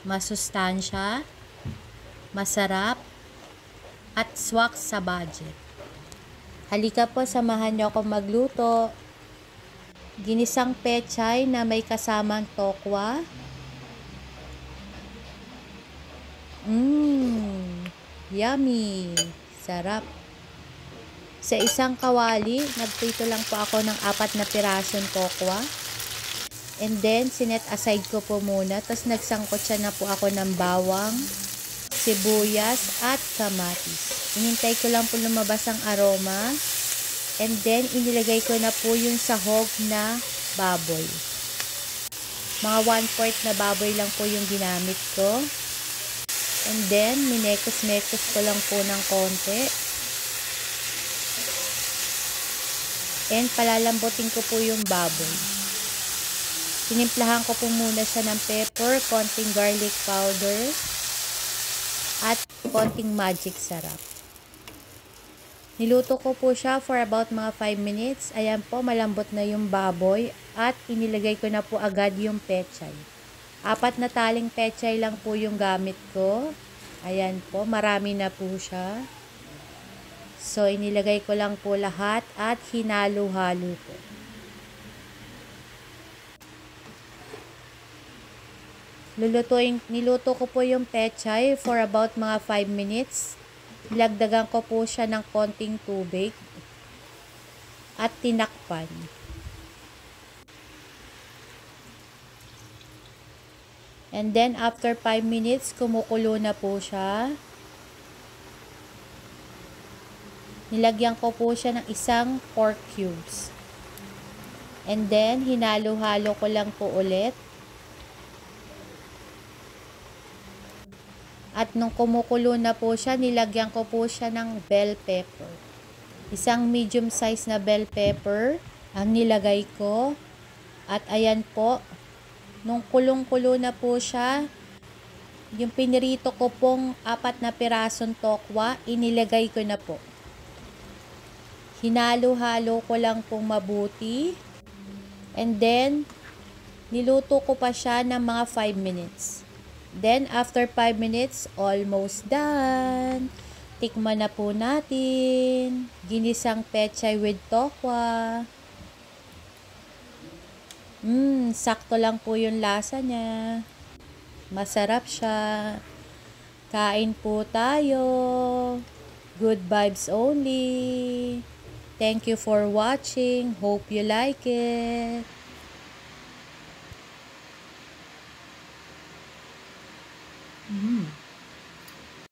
masustansya, masarap, at swak sa budget. Halika po, samahan niyo ako magluto. Ginisang pechay na may kasamang tokwa. Yummy! Sarap! Sa isang kawali, nagprito lang po ako ng 4 na pirasong tokwa. And then, sinet aside ko po muna. Tapos nagsangkot siya na po ako ng bawang, sibuyas, at kamatis. Inintay ko lang po lumabas ang aroma. And then, inilagay ko na po yung sahog na baboy. Mga 1/4 na baboy lang po yung ginamit ko. And then, minekos-mekos ko lang po ng konti. And palalambutin ko po yung baboy. Tinimplahan ko po muna siya ng pepper, konting garlic powder, at konting magic sarap. Niluto ko po siya for about mga 5 minutes. Ayan po, malambot na yung baboy at inilagay ko na po agad yung pechay. 4 na taling pechay lang po yung gamit ko. Ayan po, marami na po siya. So, inilagay ko lang po lahat at hinalo-halo po. Niluto ko po yung pechay for about mga 5 minutes. Nilagdagan ko po siya ng konting tubig at tinakpan. And then after 5 minutes, kumukulo na po siya. Nilagyan ko po siya ng isang pork cubes. And then hinalo-halo ko lang po ulit. At nung kumukulo na po siya, nilagyan ko po siya ng bell pepper. Isang medium size na bell pepper ang nilagay ko. At ayan po, nung kulong-kulo na po siya, yung pinirito ko pong 4 na pirasong tokwa, inilagay ko na po. Hinalo-halo ko lang pong mabuti. And then, niluto ko pa siya ng mga 5 minutes. Then, after 5 minutes, almost done. Tikman na po natin. Ginisang pechay with tokwa. Sakto lang po yung lasa niya. Masarap siya. Kain po tayo. Good vibes only. Thank you for watching. Hope you like it.